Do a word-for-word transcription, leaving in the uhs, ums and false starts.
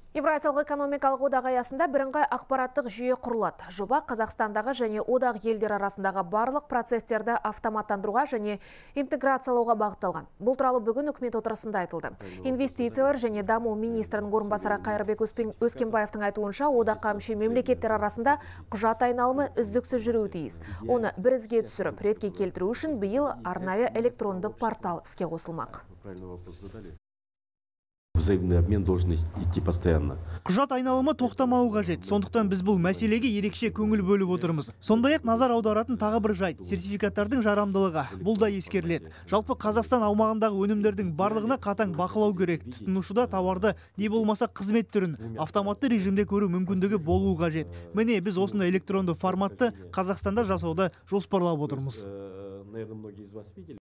Евразиялық экономикалық одақ аясында бірыңғай ақпараттық жүйе құрылады. Жоба Қазақстандағы және одақ елдер арасындағы барлық процесстерді автоматтандыруға және интеграциялауға бағытталған. Бұл туралы бүгін үкімет отырысында айтылды. Инвестициялар және даму министрінің орынбасары Қайырбек Өскенбаевтың айтуынша, одаққа мүше мемлекеттер арасында құжат айналымы үздіксіз жүруі тиіс. Оны бір ізге түсіріп, ретке келтіру үшін биыл арнайы электронды портал іске қосылмақ. Взаимный обмен должен идти постоянно. Құжат айналымы тоқтамауы қажет. Сондықтан біз бұл мәселеге ерекше көңіл бөліп отырмыз. Сондай-ақ назар аударатын тағы бір жайт сертификаттардың жарамдылығы. Бұл да ескеріледі. Жалпы Қазақстан аумағындағы өнімдердің барлығына қатаң бақылау керек. Тұтынушыда тауарды не болмаса қызмет түрін автоматты режимде көру мүмкіндігі болуы қажет. Міне біз осындай электронды форматты Қазақстанда жасауды жоспарлап отырмыз.